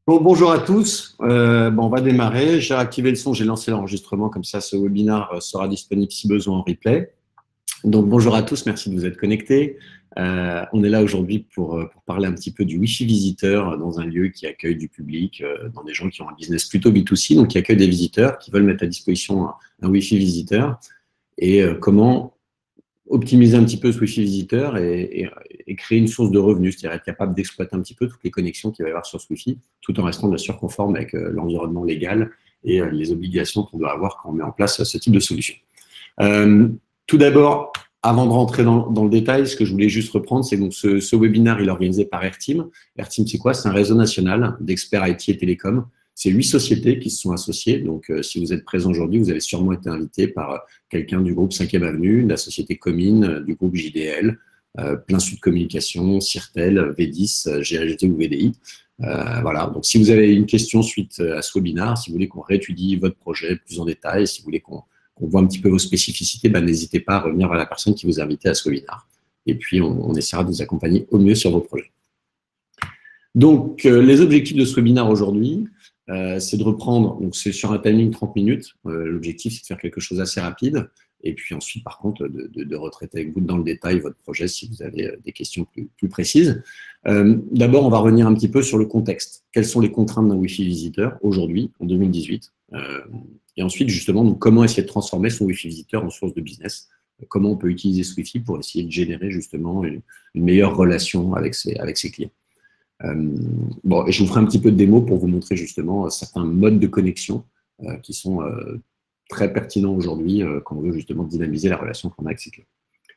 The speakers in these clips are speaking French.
Bon, bonjour à tous. On va démarrer. J'ai activé le son, j'ai lancé l'enregistrement, comme ça ce webinaire sera disponible si besoin en replay. Donc bonjour à tous, merci de vous être connectés. On est là aujourd'hui pour parler un petit peu du Wi-Fi visiteur dans un lieu qui accueille du public, dans des gens qui ont un business plutôt B2C, donc qui accueillent des visiteurs, qui veulent mettre à disposition un Wi-Fi visiteur et comment optimiser un petit peu ce Wi-Fi visiteur et créer une source de revenus, c'est-à-dire être capable d'exploiter un petit peu toutes les connexions qu'il va y avoir sur ce Wi-Fi, tout en restant bien sûr conforme avec l'environnement légal et les obligations qu'on doit avoir quand on met en place ce type de solution. Tout d'abord, avant de rentrer dans le détail, ce que je voulais juste reprendre, c'est donc ce webinaire, il est organisé par Airteam. Airteam, c'est quoi? C'est un réseau national d'experts IT et télécom. C'est 8 sociétés qui se sont associées. Donc, si vous êtes présent aujourd'hui, vous avez sûrement été invité par quelqu'un du groupe 5e Avenue, de la société Comine, du groupe JDL, Plein Sud Communication, Sirtel, V10, GRGT ou VDI. Voilà. Donc, si vous avez une question suite à ce webinaire, si vous voulez qu'on réétudie votre projet plus en détail, si vous voulez qu'on voit un petit peu vos spécificités, n'hésitez pas à revenir vers la personne qui vous a invité à ce webinaire. Et puis, on essaiera de vous accompagner au mieux sur vos projets. Donc, les objectifs de ce webinaire aujourd'hui, c'est de reprendre, donc c'est sur un timing 30 minutes. L'objectif, c'est de faire quelque chose d'assez rapide. Et puis ensuite, par contre, de retraiter avec vous dans le détail votre projet si vous avez des questions plus précises. D'abord, on va revenir un petit peu sur le contexte. Quelles sont les contraintes d'un Wi-Fi visiteur aujourd'hui, en 2018 et ensuite, justement, donc, comment essayer de transformer son Wi-Fi visiteur en source de business. Comment on peut utiliser ce Wi-Fi pour essayer de générer justement une meilleure relation avec ses clients. Et je vous ferai un petit peu de démo pour vous montrer justement certains modes de connexion qui sont très pertinents aujourd'hui quand on veut justement dynamiser la relation qu'on a avec ses clients.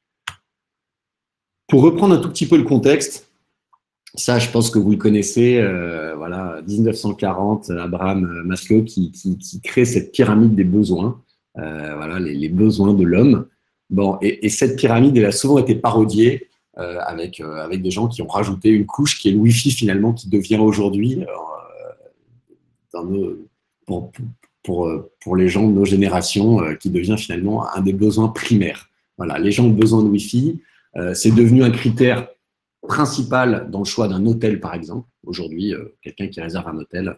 Pour reprendre un tout petit peu le contexte, ça je pense que vous le connaissez, voilà, 1940, Abraham Maslow qui crée cette pyramide des besoins, voilà, les besoins de l'homme. Bon, et cette pyramide, elle a souvent été parodiée avec des gens qui ont rajouté une couche qui est le Wi-Fi finalement qui devient aujourd'hui pour les gens de nos générations qui devient finalement un des besoins primaires. Voilà, les gens ont besoin de Wi-Fi, c'est devenu un critère principal dans le choix d'un hôtel par exemple. Aujourd'hui, quelqu'un qui réserve un hôtel,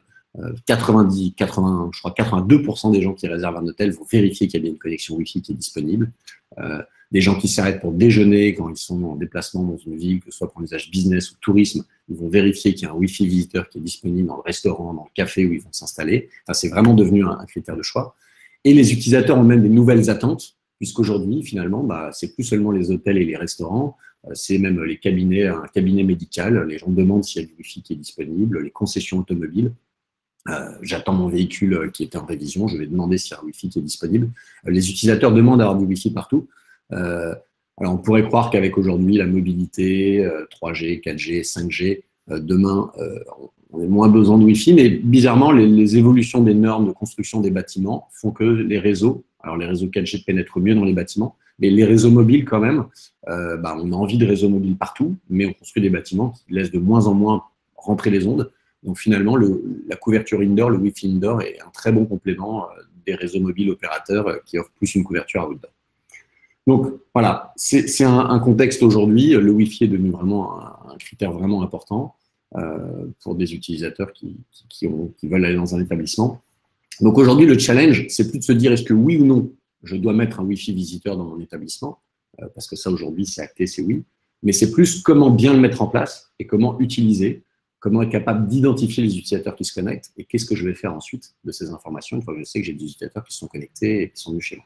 82% des gens qui réservent un hôtel vont vérifier qu'il y a bien une connexion Wi-Fi qui est disponible. Des gens qui s'arrêtent pour déjeuner quand ils sont en déplacement dans une ville, que ce soit pour un usage business ou tourisme, ils vont vérifier qu'il y a un Wi-Fi visiteur qui est disponible dans le restaurant, dans le café où ils vont s'installer. Enfin, c'est vraiment devenu un critère de choix. Et les utilisateurs ont même des nouvelles attentes, puisqu'aujourd'hui, finalement, c'est plus seulement les hôtels et les restaurants, c'est même les cabinets, un cabinet médical. Les gens demandent s'il y a du Wi-Fi qui est disponible, les concessions automobiles. J'attends mon véhicule qui était en révision, je vais demander s'il y a un Wi-Fi qui est disponible. Les utilisateurs demandent d'avoir du Wi-Fi partout. Alors on pourrait croire qu'avec aujourd'hui la mobilité, 3G, 4G, 5G, demain on a moins besoin de Wi-Fi, mais bizarrement les évolutions des normes de construction des bâtiments font que les réseaux 4G pénètrent mieux dans les bâtiments, mais les réseaux mobiles quand même, on a envie de réseaux mobiles partout, mais on construit des bâtiments qui laissent de moins en moins rentrer les ondes. Donc finalement, la couverture indoor, le Wi-Fi indoor est un très bon complément des réseaux mobiles opérateurs qui offrent plus une couverture outdoor. Donc voilà, c'est un contexte aujourd'hui. Le Wi-Fi est devenu vraiment un critère vraiment important pour des utilisateurs qui veulent aller dans un établissement. Donc aujourd'hui, le challenge, c'est plus de se dire est-ce que oui ou non, je dois mettre un Wi-Fi visiteur dans mon établissement, parce que ça aujourd'hui, c'est acté, c'est oui. Mais c'est plus comment bien le mettre en place et comment utiliser, comment être capable d'identifier les utilisateurs qui se connectent et qu'est-ce que je vais faire ensuite de ces informations une fois que je sais que j'ai des utilisateurs qui sont connectés et qui sont venus chez moi.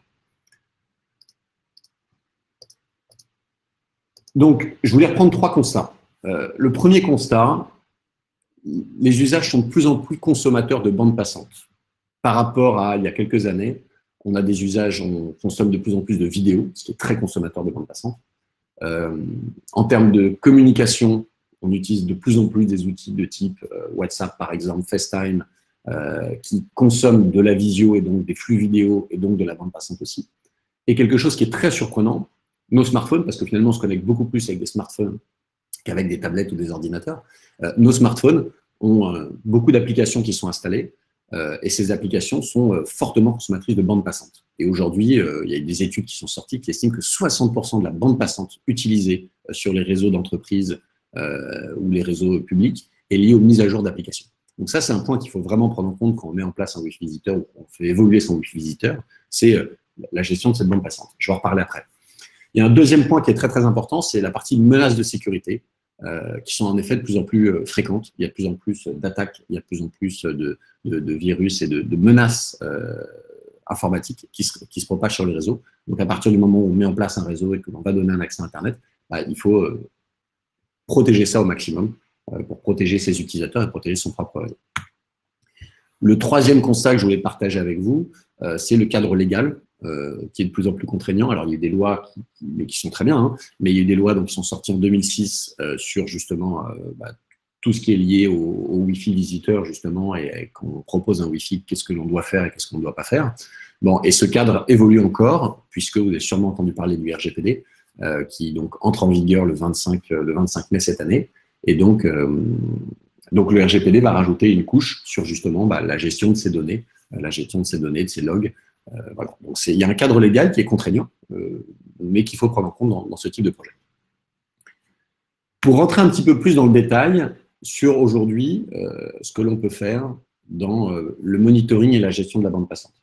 Donc, je voulais reprendre 3 constats. Le premier constat, les usages sont de plus en plus consommateurs de bande passante. Par rapport à il y a quelques années, on a des usages, on consomme de plus en plus de vidéos, ce qui est très consommateur de bande passante. En termes de communication, on utilise de plus en plus des outils de type WhatsApp, par exemple, FaceTime, qui consomment de la visio et donc des flux vidéo et donc de la bande passante aussi. Et quelque chose qui est très surprenant, nos smartphones, parce que finalement, on se connecte beaucoup plus avec des smartphones qu'avec des tablettes ou des ordinateurs. Nos smartphones ont beaucoup d'applications qui sont installées et ces applications sont fortement consommatrices de bande passante. Et aujourd'hui, il y a des études qui sont sorties qui estiment que 60% de la bande passante utilisée sur les réseaux d'entreprise ou les réseaux publics est liée aux mises à jour d'applications. Donc ça, c'est un point qu'il faut vraiment prendre en compte quand on met en place un Wi-Fi visiteur ou qu'on fait évoluer son Wi-Fi visiteur, c'est la gestion de cette bande passante. Je vais en reparler après. Il y a un deuxième point qui est très très important, c'est la partie menaces de sécurité, qui sont en effet de plus en plus fréquentes. Il y a de plus en plus d'attaques, il y a de plus en plus de virus et de menaces informatiques qui se propagent sur les réseaux. Donc à partir du moment où on met en place un réseau et que l'on va donner un accès à Internet, il faut protéger ça au maximum pour protéger ses utilisateurs et protéger son propre réseau. Le troisième constat que je voulais partager avec vous, c'est le cadre légal qui est de plus en plus contraignant. Alors, il y a eu des lois qui sont très bien, hein, mais il y a eu des lois qui sont sorties en 2006 sur justement tout ce qui est lié au Wi-Fi visiteur, justement, et quand on propose un Wi-Fi, qu'est-ce que l'on doit faire et qu'est-ce qu'on ne doit pas faire. Bon, et ce cadre évolue encore, puisque vous avez sûrement entendu parler du RGPD, qui donc entre en vigueur le 25 mai cette année. Et donc le RGPD va rajouter une couche sur justement la gestion de ces données, de ces logs. Voilà. Donc il y a un cadre légal qui est contraignant, mais qu'il faut prendre en compte dans ce type de projet. Pour rentrer un petit peu plus dans le détail sur aujourd'hui ce que l'on peut faire dans le monitoring et la gestion de la bande passante.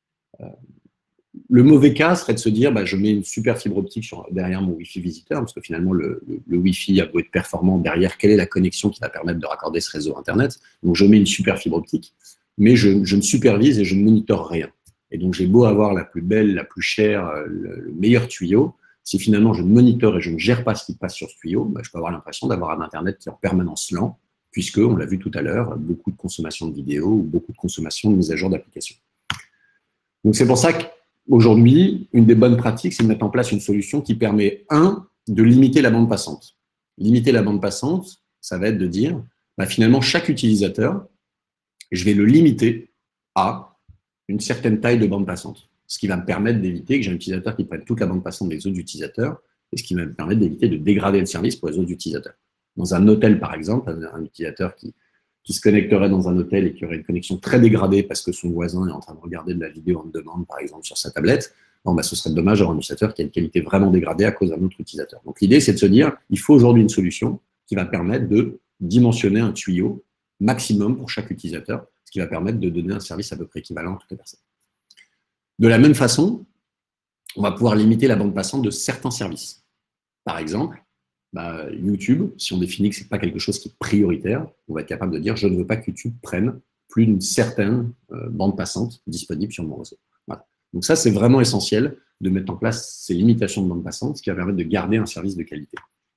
Le mauvais cas serait de se dire, je mets une super fibre optique derrière mon Wi-Fi visiteur, parce que finalement, le Wi-Fi a beau être performant derrière, quelle est la connexion qui va permettre de raccorder ce réseau Internet? Donc, je mets une super fibre optique, mais je ne supervise et je ne monitore rien. Et donc, j'ai beau avoir la plus belle, la plus chère, le meilleur tuyau, si finalement je monitore et je ne gère pas ce qui passe sur ce tuyau, je peux avoir l'impression d'avoir un Internet qui est en permanence lent, puisque, on l'a vu tout à l'heure, beaucoup de consommation de vidéos ou beaucoup de consommation de mise à jour d'applications. Donc, c'est pour ça qu'aujourd'hui, une des bonnes pratiques, c'est de mettre en place une solution qui permet, de limiter la bande passante. Limiter la bande passante, ça va être de dire, finalement, chaque utilisateur, je vais le limiter à une certaine taille de bande passante. Ce qui va me permettre d'éviter que j'ai un utilisateur qui prenne toute la bande passante des autres utilisateurs et ce qui va me permettre d'éviter de dégrader le service pour les autres utilisateurs. Dans un hôtel, par exemple, un utilisateur qui se connecterait dans un hôtel et qui aurait une connexion très dégradée parce que son voisin est en train de regarder de la vidéo en demande, par exemple, sur sa tablette, ce serait dommage d'avoir un utilisateur qui a une qualité vraiment dégradée à cause d'un autre utilisateur. Donc l'idée, c'est de se dire, il faut aujourd'hui une solution qui va permettre de dimensionner un tuyau maximum pour chaque utilisateur, ce qui va permettre de donner un service à peu près équivalent à toutes les personnes. De la même façon, on va pouvoir limiter la bande passante de certains services. Par exemple, YouTube, si on définit que ce n'est pas quelque chose qui est prioritaire, on va être capable de dire je ne veux pas que YouTube prenne plus d'une certaine bande passante disponible sur mon réseau. Voilà. Donc ça, c'est vraiment essentiel de mettre en place ces limitations de bande passante, ce qui va permettre de garder un service de qualité.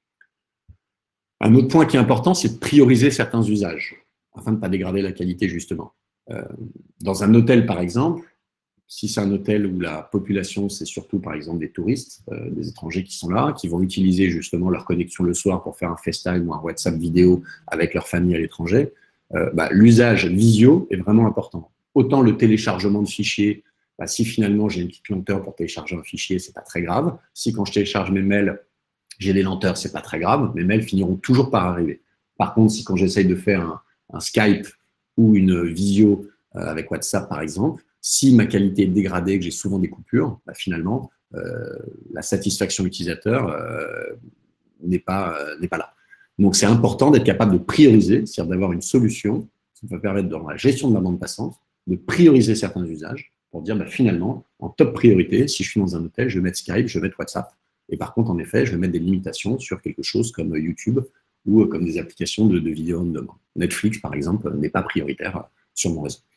Un autre point qui est important, c'est de prioriser certains usages, afin de ne pas dégrader la qualité, justement. Dans un hôtel, par exemple, si c'est un hôtel où la population, c'est surtout, par exemple, des touristes, des étrangers qui sont là, qui vont utiliser justement leur connexion le soir pour faire un FaceTime ou un WhatsApp vidéo avec leur famille à l'étranger, l'usage visio est vraiment important. Autant le téléchargement de fichiers, si finalement j'ai une petite lenteur pour télécharger un fichier, c'est pas très grave. Si quand je télécharge mes mails, j'ai des lenteurs, c'est pas très grave. Mes mails finiront toujours par arriver. Par contre, si quand j'essaye de faire un Skype ou une visio avec WhatsApp, par exemple, si ma qualité est dégradée, que j'ai souvent des coupures, finalement, la satisfaction utilisateur n'est pas là. Donc, c'est important d'être capable de prioriser, c'est-à-dire d'avoir une solution qui va permettre, dans la gestion de ma bande passante, de prioriser certains usages pour dire, finalement, en top priorité, si je suis dans un hôtel, je vais mettre Skype, je vais mettre WhatsApp. Et par contre, en effet, je vais mettre des limitations sur quelque chose comme YouTube ou comme des applications de vidéo on demande. Netflix, par exemple, n'est pas prioritaire sur mon réseau.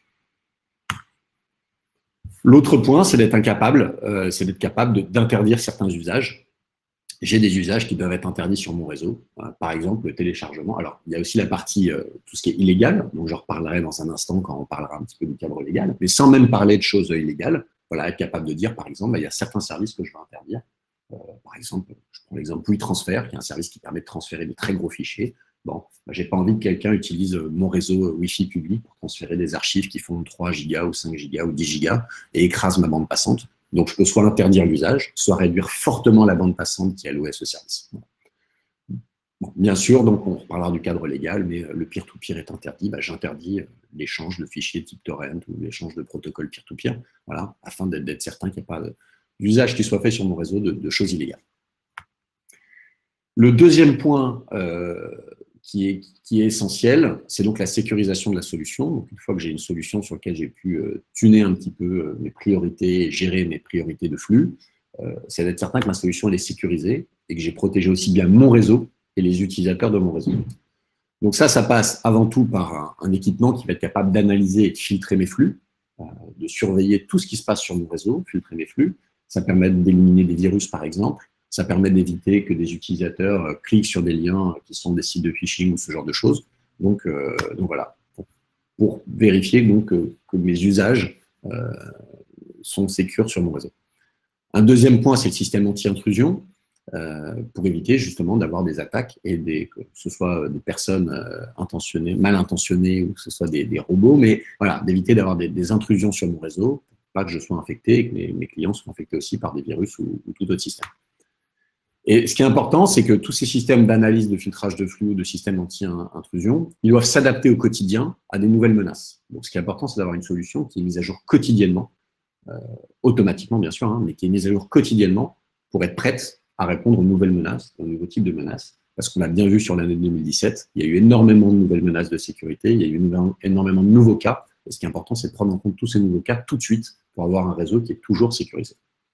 L'autre point, c'est d'être capable d'interdire certains usages. J'ai des usages qui doivent être interdits sur mon réseau. Par exemple, le téléchargement. Alors, il y a aussi la partie, tout ce qui est illégal, dont je reparlerai dans un instant quand on parlera un petit peu du cadre légal, mais sans même parler de choses illégales, être capable de dire, par exemple, il y a certains services que je vais interdire. Par exemple, je prends l'exemple WeTransfer, qui est un service qui permet de transférer de très gros fichiers. J'ai pas envie que quelqu'un utilise mon réseau Wi-Fi public pour transférer des archives qui font 3 gigas ou 5 gigas ou 10 gigas et écrase ma bande passante. Donc, je peux soit interdire l'usage, soit réduire fortement la bande passante qui est allouée à ce service. Bien sûr, donc on reparlera du cadre légal, mais le peer-to-peer est interdit. J'interdis l'échange de fichiers type torrent ou l'échange de protocoles peer-to-peer, voilà, afin d'être certain qu'il n'y a pas d'usage qui soit fait sur mon réseau de choses illégales. Le deuxième point qui est essentiel, c'est donc la sécurisation de la solution. Donc, une fois que j'ai une solution sur laquelle j'ai pu tuner un petit peu mes priorités, gérer mes priorités de flux, c'est d'être certain que ma solution elle est sécurisée et que j'ai protégé aussi bien mon réseau et les utilisateurs de mon réseau. Donc ça passe avant tout par un équipement qui va être capable d'analyser et de filtrer mes flux, de surveiller tout ce qui se passe sur mon réseau, filtrer mes flux. Ça permet d'éliminer des virus, par exemple. Ça permet d'éviter que des utilisateurs cliquent sur des liens qui sont des sites de phishing ou ce genre de choses. Donc voilà, pour vérifier donc, que mes usages sont sécures sur mon réseau. Un deuxième point, c'est le système anti-intrusion, pour éviter justement d'avoir des attaques et que ce soit des personnes intentionnées, mal intentionnées ou que ce soit des robots, mais voilà, d'éviter d'avoir des intrusions sur mon réseau, pas que je sois infecté et que mes clients soient infectés aussi par des virus ou tout autre système. Et ce qui est important, c'est que tous ces systèmes d'analyse, de filtrage de flux, de systèmes anti-intrusion, ils doivent s'adapter au quotidien à des nouvelles menaces. Donc ce qui est important, c'est d'avoir une solution qui est mise à jour quotidiennement, automatiquement bien sûr, hein, mais qui est mise à jour quotidiennement pour être prête à répondre aux nouvelles menaces, aux nouveaux types de menaces. Parce qu'on a bien vu sur l'année 2017, il y a eu énormément de nouvelles menaces de sécurité, il y a eu énormément de nouveaux cas. Et ce qui est important, c'est de prendre en compte tous ces nouveaux cas tout de suite pour avoir un réseau qui est toujours sécurisé.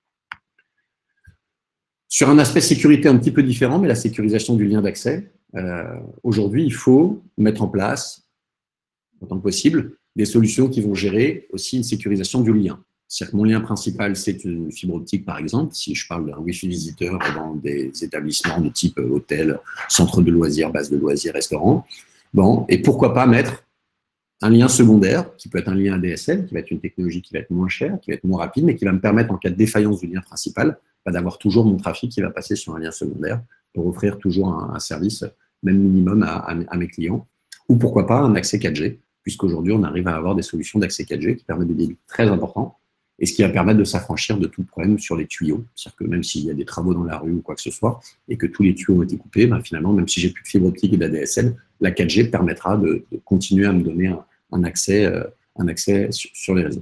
Sur un aspect sécurité un petit peu différent, mais la sécurisation du lien d'accès, aujourd'hui, il faut mettre en place, autant que possible, des solutions qui vont gérer aussi une sécurisation du lien. C'est-à-dire que mon lien principal, c'est une fibre optique, par exemple, si je parle d'un Wi-Fi visiteur dans des établissements de type hôtel, centre de loisirs, base de loisirs, restaurant. Bon, et pourquoi pas mettre un lien secondaire, qui peut être un lien ADSL, qui va être une technologie qui va être moins chère, qui va être moins rapide, mais qui va me permettre, en cas de défaillance du lien principal, d'avoir toujours mon trafic qui va passer sur un lien secondaire pour offrir toujours un service, même minimum, à mes clients. Ou pourquoi pas un accès 4G, puisqu'aujourd'hui, on arrive à avoir des solutions d'accès 4G qui permettent des débits très importants, et ce qui va permettre de s'affranchir de tout problème sur les tuyaux. C'est-à-dire que même s'il y a des travaux dans la rue ou quoi que ce soit, et que tous les tuyaux ont été coupés, ben finalement, même si j'ai plus de fibre optique et d'ADSL, la 4G permettra de continuer à me donner un accès sur les réseaux.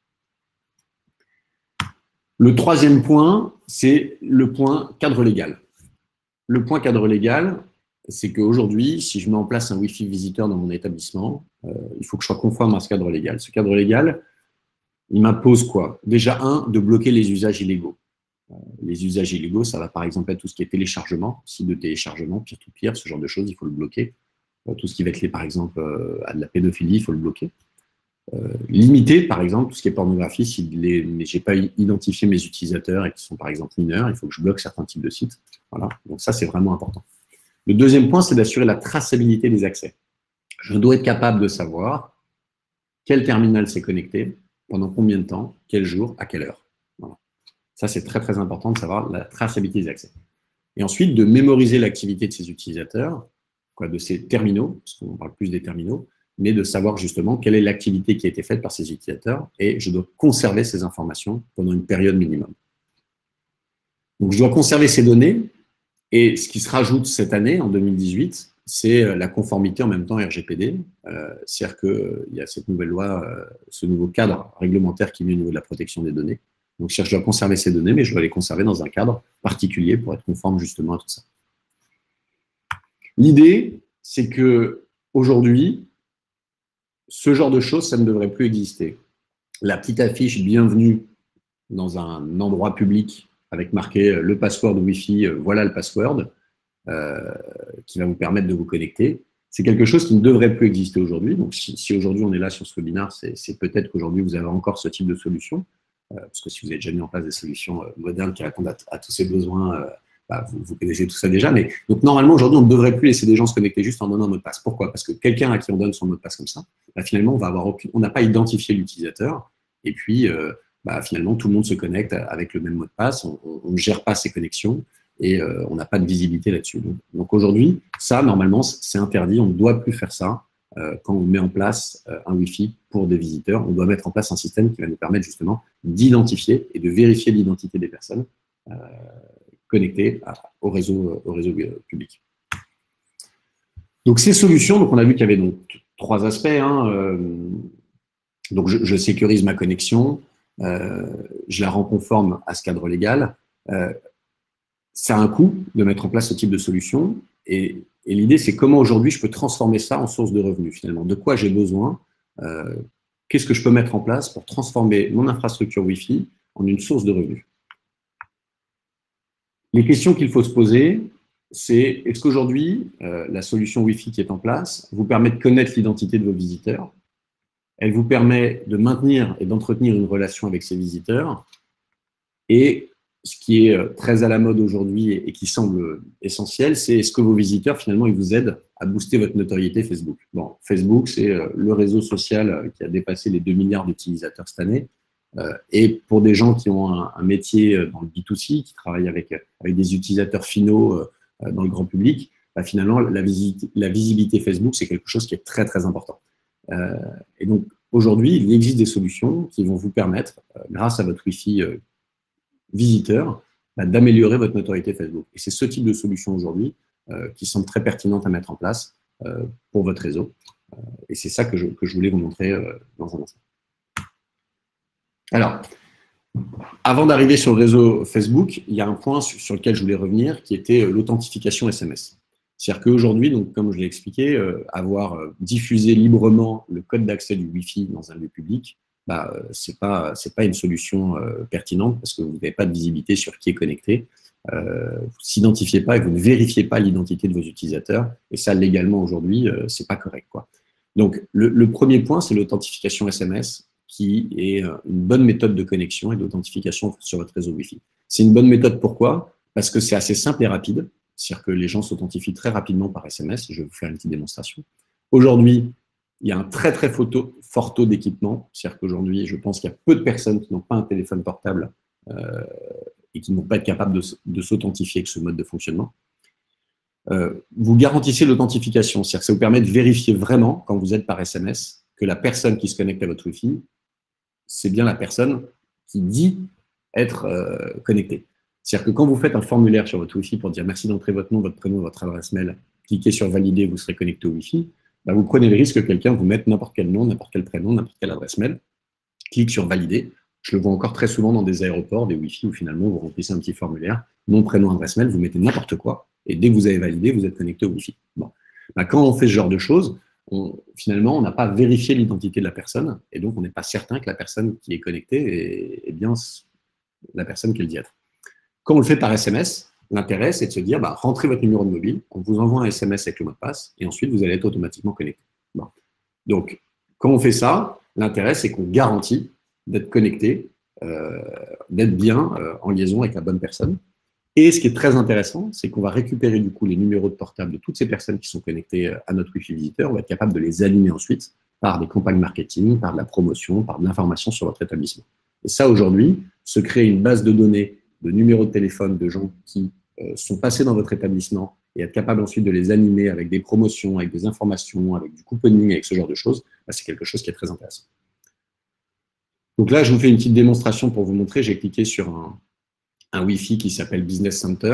Le troisième point, c'est le point cadre légal. Le point cadre légal, c'est qu'aujourd'hui, si je mets en place un Wi-Fi visiteur dans mon établissement, il faut que je sois conforme à ce cadre légal. Ce cadre légal, il m'impose quoi? Déjà, de bloquer les usages illégaux. Les usages illégaux, ça va par exemple être tout ce qui est téléchargement, site de téléchargement, peer-to-peer, ce genre de choses, il faut le bloquer. Tout ce qui va être lié, par exemple, à de la pédophilie, il faut le bloquer. Limiter, par exemple, tout ce qui est pornographie, si je n'ai pas identifié mes utilisateurs et qui sont, par exemple, mineurs, il faut que je bloque certains types de sites. Voilà. Donc ça, c'est vraiment important. Le deuxième point, c'est d'assurer la traçabilité des accès. Je dois être capable de savoir quel terminal s'est connecté, pendant combien de temps, quel jour, à quelle heure. Voilà. Ça, c'est très, très important de savoir la traçabilité des accès. Et ensuite, de mémoriser l'activité de ces utilisateurs, de ces terminaux, parce qu'on parle plus des terminaux, mais de savoir justement quelle est l'activité qui a été faite par ces utilisateurs, et je dois conserver ces informations pendant une période minimum. Donc, je dois conserver ces données, et ce qui se rajoute cette année, en 2018, c'est la conformité en même temps RGPD. C'est-à-dire qu'il y a cette nouvelle loi, ce nouveau cadre réglementaire qui est mis au niveau de la protection des données. Donc, je dois conserver ces données, mais je dois les conserver dans un cadre particulier pour être conforme justement à tout ça. L'idée, c'est que aujourd'hui, ce genre de choses, ça ne devrait plus exister. La petite affiche « Bienvenue » dans un endroit public avec marqué le password Wi-Fi, voilà le password, qui va vous permettre de vous connecter. C'est quelque chose qui ne devrait plus exister aujourd'hui. Donc, si aujourd'hui on est là sur ce webinaire, c'est peut-être qu'aujourd'hui vous avez encore ce type de solution, parce que si vous avez déjà mis en place des solutions modernes qui répondent à tous ces besoins, vous connaissez tout ça déjà. Mais donc normalement aujourd'hui on ne devrait plus laisser des gens se connecter juste en donnant un mot de passe. Pourquoi? Parce que quelqu'un à qui on donne son mot de passe comme ça, finalement on n'a pas identifié l'utilisateur, et puis finalement tout le monde se connecte avec le même mot de passe. On ne gère pas ces connexions. Et on n'a pas de visibilité là-dessus. Donc aujourd'hui, ça, normalement, c'est interdit. On ne doit plus faire ça quand on met en place un Wi-Fi pour des visiteurs. On doit mettre en place un système qui va nous permettre justement d'identifier et de vérifier l'identité des personnes connectées au réseau public. Donc ces solutions, donc on a vu qu'il y avait donc 3 aspects. Donc je sécurise ma connexion, je la rends conforme à ce cadre légal. Ça a un coût de mettre en place ce type de solution. et l'idée, c'est comment aujourd'hui je peux transformer ça en source de revenus, finalement. De quoi j'ai besoin, qu'est-ce que je peux mettre en place pour transformer mon infrastructure Wi-Fi en une source de revenus. Les questions qu'il faut se poser, c'est est-ce qu'aujourd'hui, la solution Wi-Fi qui est en place vous permet de connaître l'identité de vos visiteurs? Elle vous permet de maintenir et d'entretenir une relation avec ces visiteurs. Et ce qui est très à la mode aujourd'hui et qui semble essentiel, c'est est-ce que vos visiteurs, finalement, ils vous aident à booster votre notoriété Facebook. Bon, Facebook, c'est le réseau social qui a dépassé les 2 milliards d'utilisateurs cette année. Et pour des gens qui ont un métier dans le B2C, qui travaillent avec des utilisateurs finaux dans le grand public, bah, finalement, la visibilité Facebook, c'est quelque chose qui est très, très important. Et donc, aujourd'hui, il existe des solutions qui vont vous permettre, grâce à votre Wi-Fi visiteur, bah, d'améliorer votre notoriété Facebook. Et c'est ce type de solution aujourd'hui qui semble très pertinente à mettre en place pour votre réseau. Et c'est ça que je voulais vous montrer dans un instant. Alors, avant d'arriver sur le réseau Facebook, il y a un point sur lequel je voulais revenir qui était l'authentification SMS. C'est-à-dire qu'aujourd'hui, donc, comme je l'ai expliqué, avoir diffusé librement le code d'accès du Wi-Fi dans un lieu public, bah, ce n'est pas une solution pertinente parce que vous n'avez pas de visibilité sur qui est connecté. Vous ne s'identifiez pas et vous ne vérifiez pas l'identité de vos utilisateurs. Et ça, légalement, aujourd'hui, ce n'est pas correct, quoi. Donc, le premier point, c'est l'authentification SMS, qui est une bonne méthode de connexion et d'authentification sur votre réseau Wi-Fi. C'est une bonne méthode, pourquoi? Parce que c'est assez simple et rapide. C'est-à-dire que les gens s'authentifient très rapidement par SMS. Je vais vous faire une petite démonstration. Aujourd'hui, il y a un très, très fort taux d'équipement. C'est-à-dire qu'aujourd'hui, je pense qu'il y a peu de personnes qui n'ont pas un téléphone portable et qui n'ont pas être capables de s'authentifier avec ce mode de fonctionnement. Vous garantissez l'authentification. C'est-à-dire que ça vous permet de vérifier vraiment, quand vous êtes par SMS, que la personne qui se connecte à votre Wi-Fi, c'est bien la personne qui dit être connectée. C'est-à-dire que quand vous faites un formulaire sur votre Wi-Fi pour dire merci d'entrer votre nom, votre prénom, votre adresse mail, cliquez sur valider, vous serez connecté au Wi-Fi, bah vous prenez le risque que quelqu'un vous mette n'importe quel nom, n'importe quel prénom, n'importe quelle adresse mail, clique sur valider. Je le vois encore très souvent dans des aéroports, des Wi-Fi où finalement vous remplissez un petit formulaire, nom, prénom, adresse mail, vous mettez n'importe quoi, et dès que vous avez validé, vous êtes connecté au Wi-Fi. Bon. Bah, quand on fait ce genre de choses, finalement, on n'a pas vérifié l'identité de la personne, et donc on n'est pas certain que la personne qui est connectée est bien la personne qu'elle dit être. Quand on le fait par SMS, l'intérêt, c'est de se dire, bah, rentrez votre numéro de mobile, on vous envoie un SMS avec le mot de passe, et ensuite, vous allez être automatiquement connecté. Bon. Donc, quand on fait ça, l'intérêt, c'est qu'on garantit d'être connecté, d'être bien en liaison avec la bonne personne. Et ce qui est très intéressant, c'est qu'on va récupérer du coup les numéros de portable de toutes ces personnes qui sont connectées à notre Wi-Fi visiteur. On va être capable de les aligner ensuite par des campagnes marketing, par de la promotion, par de l'information sur votre établissement. Et ça, aujourd'hui, se créer une base de données de numéros de téléphone de gens qui sont passés dans votre établissement et être capable ensuite de les animer avec des promotions, avec des informations, avec du couponing, avec ce genre de choses, bah, c'est quelque chose qui est très intéressant. Donc là, je vous fais une petite démonstration pour vous montrer. J'ai cliqué sur un Wi-Fi qui s'appelle Business Center.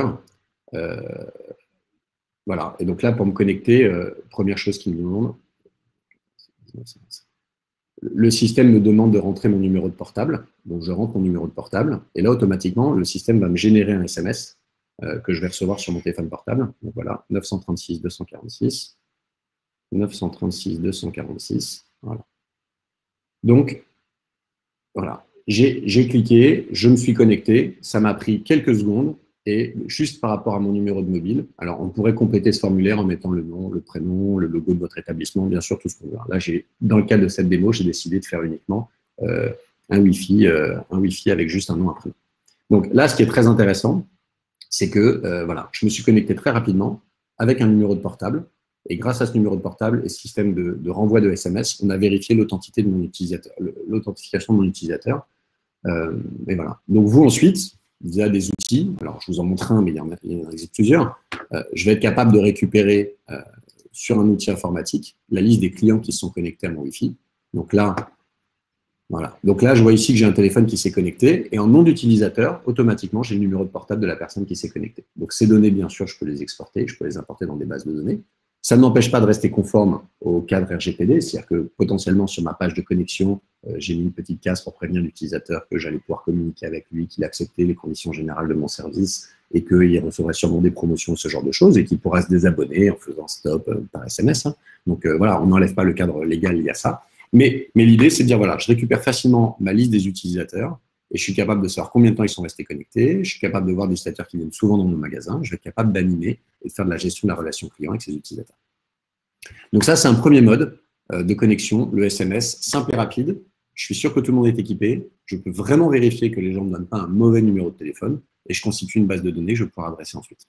Voilà. Et donc là, pour me connecter, première chose qu'il me demande, le système me demande de rentrer mon numéro de portable. Donc, je rentre mon numéro de portable. Et là, automatiquement, le système va me générer un SMS que je vais recevoir sur mon téléphone portable. Donc voilà, 936 246. 936 246. Voilà. Donc, voilà. J'ai cliqué, je me suis connecté, ça m'a pris quelques secondes et juste par rapport à mon numéro de mobile, alors on pourrait compléter ce formulaire en mettant le nom, le prénom, le logo de votre établissement, bien sûr tout ce qu'on veut. Là, dans le cadre de cette démo, j'ai décidé de faire uniquement un Wi-Fi avec juste un nom, un prénom. Donc là, ce qui est très intéressant, c'est que voilà, je me suis connecté très rapidement avec un numéro de portable. Et grâce à ce numéro de portable et ce système de renvoi de SMS, on a vérifié l'authenticité de mon utilisateur, l'authentification de mon utilisateur. Et voilà. Donc vous ensuite, via des outils, alors je vous en montre un, mais il y en existe plusieurs, je vais être capable de récupérer sur un outil informatique la liste des clients qui sont connectés à mon Wi-Fi. Donc là, voilà. Donc là, je vois ici que j'ai un téléphone qui s'est connecté et en nom d'utilisateur, automatiquement, j'ai le numéro de portable de la personne qui s'est connectée. Donc ces données, bien sûr, je peux les exporter, je peux les importer dans des bases de données. Ça ne m'empêche pas de rester conforme au cadre RGPD, c'est-à-dire que potentiellement sur ma page de connexion, j'ai mis une petite case pour prévenir l'utilisateur que j'allais pouvoir communiquer avec lui, qu'il acceptait les conditions générales de mon service et qu'il recevrait sûrement des promotions, ce genre de choses, et qu'il pourra se désabonner en faisant stop par SMS. Hein. Donc voilà, on n'enlève pas le cadre légal lié à ça. Mais l'idée, c'est de dire, voilà, je récupère facilement ma liste des utilisateurs et je suis capable de savoir combien de temps ils sont restés connectés, je suis capable de voir des utilisateurs qui viennent souvent dans mon magasin, je vais être capable d'animer et de faire de la gestion de la relation client avec ces utilisateurs. Donc ça, c'est un premier mode de connexion, le SMS, simple et rapide. Je suis sûr que tout le monde est équipé. Je peux vraiment vérifier que les gens ne donnent pas un mauvais numéro de téléphone et je constitue une base de données que je vais pouvoir adresser ensuite.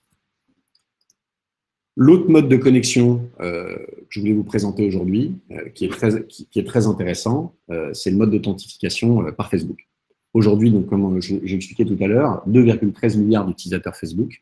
L'autre mode de connexion que je voulais vous présenter aujourd'hui, qui est très intéressant, c'est le mode d'authentification par Facebook. Aujourd'hui, donc, comme j'ai expliqué tout à l'heure, 2,13 milliards d'utilisateurs Facebook.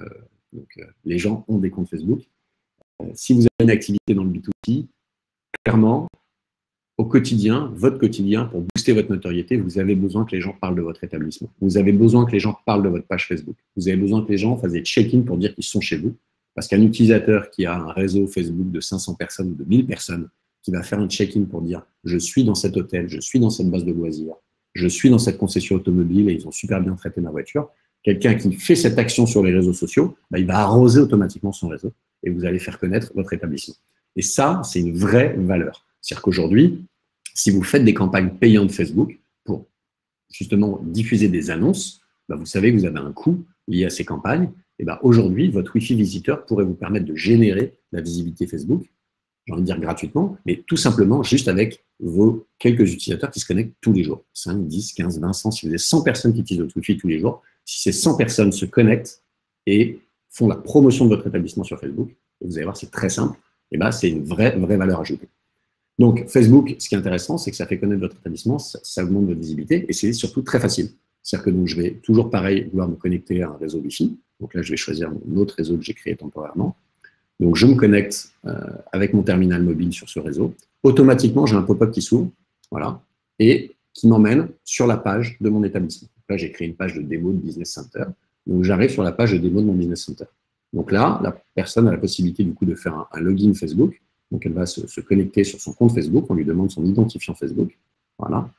Les gens ont des comptes Facebook. Si vous avez une activité dans le B2C, clairement, au quotidien, votre quotidien, pour booster votre notoriété, vous avez besoin que les gens parlent de votre établissement. Vous avez besoin que les gens parlent de votre page Facebook. Vous avez besoin que les gens fassent des check-in pour dire qu'ils sont chez vous. Parce qu'un utilisateur qui a un réseau Facebook de 500 personnes ou de 1000 personnes, qui va faire un check-in pour dire « je suis dans cet hôtel, je suis dans cette base de loisirs, je suis dans cette concession automobile et ils ont super bien traité ma voiture », quelqu'un qui fait cette action sur les réseaux sociaux, il va arroser automatiquement son réseau et vous allez faire connaître votre établissement. Et ça, c'est une vraie valeur. C'est-à-dire qu'aujourd'hui, si vous faites des campagnes payantes Facebook pour justement diffuser des annonces, vous savez que vous avez un coût lié à ces campagnes. Et aujourd'hui, votre Wi-Fi visiteur pourrait vous permettre de générer la visibilité Facebook, j'ai envie de dire gratuitement, mais tout simplement juste avec vos quelques utilisateurs qui se connectent tous les jours. 5, 10, 15, 20, 100. Si vous avez 100 personnes qui utilisent votre Wi-Fi tous les jours, si ces 100 personnes se connectent et font la promotion de votre établissement sur Facebook, et vous allez voir, c'est très simple, c'est une vraie valeur ajoutée. Donc, Facebook, ce qui est intéressant, c'est que ça fait connaître votre établissement, ça augmente votre visibilité, et c'est surtout très facile. C'est-à-dire que donc, je vais toujours, pareil, vouloir me connecter à un réseau Wi-Fi. Donc là, je vais choisir mon autre réseau que j'ai créé temporairement. Donc, je me connecte avec mon terminal mobile sur ce réseau. Automatiquement, j'ai un pop-up qui s'ouvre, voilà, et qui m'emmène sur la page de mon établissement. Donc là, j'ai créé une page de démo de Business Center. Donc, j'arrive sur la page de démo de mon Business Center. Donc là, la personne a la possibilité, du coup, de faire un login Facebook. Donc, elle va se connecter sur son compte Facebook. On lui demande son identifiant Facebook. Voilà.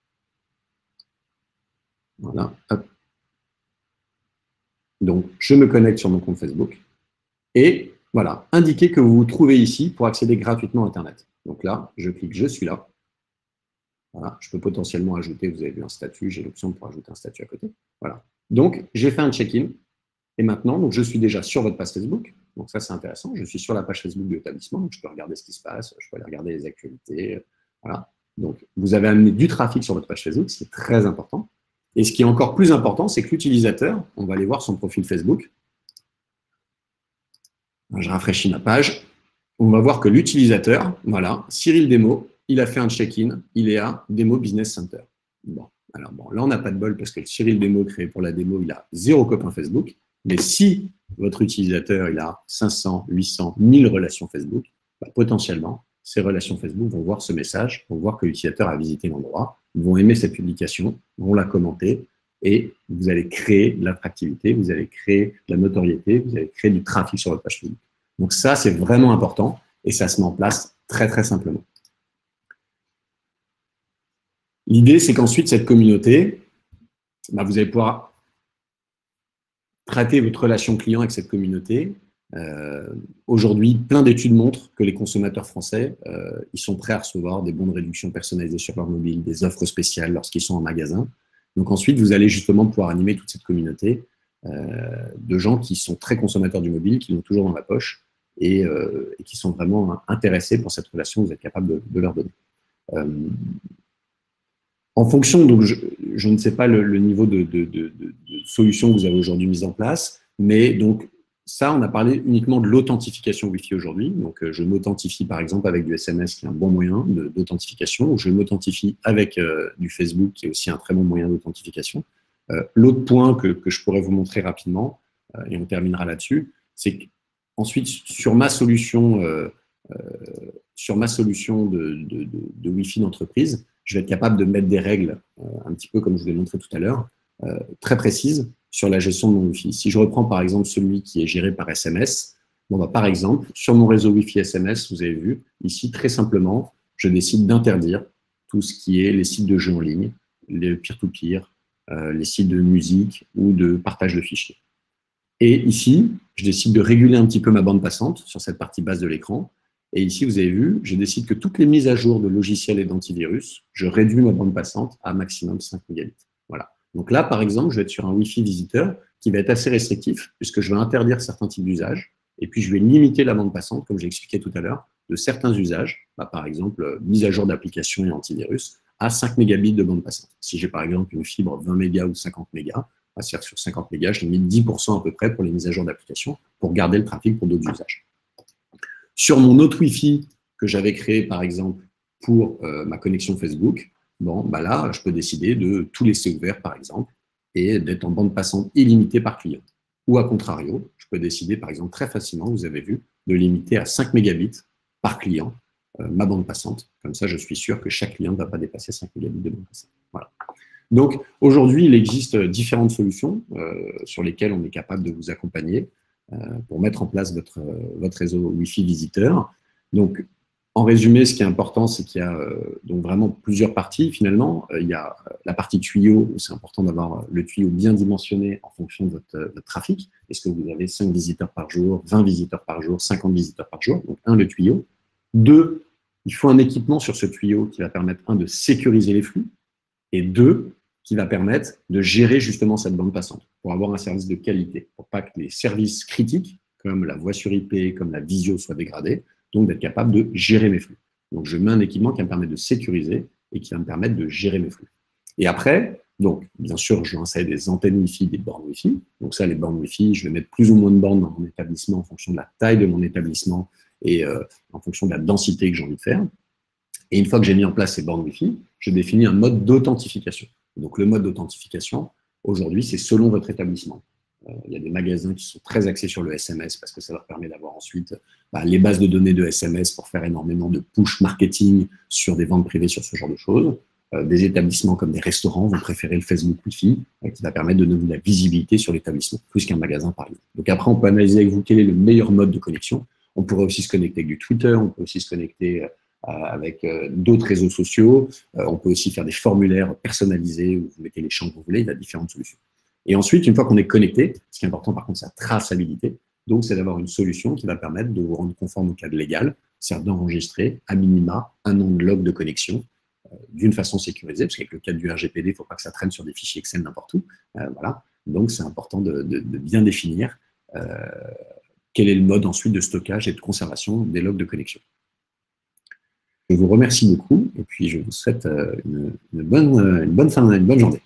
Voilà. Hop. Donc, je me connecte sur mon compte Facebook. Et voilà, indiquez que vous vous trouvez ici pour accéder gratuitement à Internet. Donc là, je clique « Je suis là ». Voilà, je peux potentiellement ajouter, vous avez vu un statut, j'ai l'option pour ajouter un statut à côté. Voilà. Donc, j'ai fait un check-in. Et maintenant, donc, je suis déjà sur votre page Facebook. Donc ça, c'est intéressant. Je suis sur la page Facebook de l'établissement. Donc, je peux regarder ce qui se passe. Je peux aller regarder les actualités. Voilà. Donc, vous avez amené du trafic sur votre page Facebook, ce qui est très important. Et ce qui est encore plus important, c'est que l'utilisateur, on va aller voir son profil Facebook. Je rafraîchis ma page. On va voir que l'utilisateur, voilà, Cyril Demo, il a fait un check-in. Il est à Demo Business Center. Bon, alors bon, là, on n'a pas de bol parce que le Cyril Demo créé pour la démo, il a 0 copain Facebook. Mais si votre utilisateur il a 500, 800, 1000 relations Facebook, potentiellement, ces relations Facebook vont voir ce message, vont voir que l'utilisateur a visité l'endroit, vont aimer cette publication, vont la commenter, et vous allez créer de l'attractivité, vous allez créer de la notoriété, vous allez créer du trafic sur votre page Facebook. Donc ça, c'est vraiment important, et ça se met en place très, très simplement. L'idée, c'est qu'ensuite, cette communauté, vous allez pouvoir traiter votre relation client avec cette communauté. Aujourd'hui, plein d'études montrent que les consommateurs français, ils sont prêts à recevoir des bons de réduction personnalisés sur leur mobile, des offres spéciales lorsqu'ils sont en magasin. Donc ensuite, vous allez justement pouvoir animer toute cette communauté de gens qui sont très consommateurs du mobile, qui l'ont toujours dans la poche et qui sont vraiment intéressés pour cette relation que vous êtes capable de leur donner. En fonction, donc je ne sais pas le niveau de solution que vous avez aujourd'hui mise en place, mais donc ça, on a parlé uniquement de l'authentification Wi-Fi aujourd'hui. Donc, je m'authentifie par exemple avec du SMS, qui est un bon moyen d'authentification, ou je m'authentifie avec du Facebook, qui est aussi un très bon moyen d'authentification. L'autre point que je pourrais vous montrer rapidement, et on terminera là-dessus, c'est qu'ensuite, sur ma solution de Wi-Fi d'entreprise, je vais être capable de mettre des règles, un petit peu comme je vous l'ai montré tout à l'heure, très précises sur la gestion de mon Wi-Fi. Si je reprends par exemple celui qui est géré par SMS, Bon, bah, par exemple, sur mon réseau Wi-Fi SMS, vous avez vu, ici, très simplement, je décide d'interdire tout ce qui est les sites de jeux en ligne, les peer-to-peer, les sites de musique ou de partage de fichiers. Et ici, je décide de réguler un petit peu ma bande passante sur cette partie basse de l'écran. Et ici, vous avez vu, je décide que toutes les mises à jour de logiciels et d'antivirus, je réduis ma bande passante à maximum 5 mégabits. Voilà. Donc là, par exemple, je vais être sur un Wi-Fi visiteur qui va être assez restrictif puisque je vais interdire certains types d'usages et puis je vais limiter la bande passante, comme j'ai expliqué tout à l'heure, de certains usages, par exemple, mise à jour d'applications et antivirus, à 5 mégabits de bande passante. Si j'ai par exemple une fibre 20 mégas ou 50 mégas, sur 50 mégas, je limite 10% à peu près pour les mises à jour d'applications pour garder le trafic pour d'autres usages. Sur mon autre Wi-Fi que j'avais créé, par exemple, pour ma connexion Facebook, bon, bah là, je peux décider de tout laisser ouvert, par exemple, et d'être en bande passante illimitée par client. Ou à contrario, je peux décider, par exemple, très facilement, vous avez vu, de limiter à 5 mégabits par client ma bande passante. Comme ça, je suis sûr que chaque client ne va pas dépasser 5 mégabits de bande passante. Voilà. Donc, aujourd'hui, il existe différentes solutions sur lesquelles on est capable de vous accompagner pour mettre en place votre réseau Wi-Fi visiteur. Donc, en résumé, ce qui est important, c'est qu'il y a donc vraiment plusieurs parties, finalement. Il y a la partie tuyau, où c'est important d'avoir le tuyau bien dimensionné en fonction de votre trafic. Est-ce que vous avez 5 visiteurs par jour, 20 visiteurs par jour, 50 visiteurs par jour? Donc, le tuyau. 2, il faut un équipement sur ce tuyau qui va permettre, de sécuriser les flux, et 2, qui va permettre de gérer justement cette bande passante pour avoir un service de qualité, pour pas que les services critiques, comme la voix sur IP, comme la visio, soient dégradés, donc d'être capable de gérer mes flux. Donc, je mets un équipement qui va me permettre de sécuriser et qui va me permettre de gérer mes flux. Et après, donc, bien sûr, je vais installer des antennes Wi-Fi, des bornes Wi-Fi. Donc ça, les bornes Wi-Fi, je vais mettre plus ou moins de bornes dans mon établissement en fonction de la taille de mon établissement et en fonction de la densité que j'ai envie de faire. Et une fois que j'ai mis en place ces bornes Wi-Fi, je définis un mode d'authentification. Donc, le mode d'authentification, aujourd'hui, c'est selon votre établissement. Il y a des magasins qui sont très axés sur le SMS parce que ça leur permet d'avoir ensuite les bases de données de SMS pour faire énormément de push marketing sur des ventes privées, sur ce genre de choses. Des établissements comme des restaurants vont préférer le Facebook Wi-Fi qui va permettre de donner de la visibilité sur l'établissement, plus qu'un magasin par exemple. Donc après, on peut analyser avec vous quel est le meilleur mode de connexion. On pourrait aussi se connecter avec du Twitter, on peut aussi se connecter avec d'autres réseaux sociaux. On peut aussi faire des formulaires personnalisés où vous mettez les champs que vous voulez. Il y a différentes solutions. Et ensuite, une fois qu'on est connecté, ce qui est important par contre, c'est la traçabilité. Donc, c'est d'avoir une solution qui va permettre de vous rendre conforme au cadre légal, c'est-à-dire d'enregistrer à minima un nom de log de connexion d'une façon sécurisée, parce qu'avec le cadre du RGPD, il ne faut pas que ça traîne sur des fichiers Excel n'importe où. Voilà. Donc, c'est important de bien définir quel est le mode ensuite de stockage et de conservation des logs de connexion. Je vous remercie beaucoup et puis je vous souhaite une bonne journée.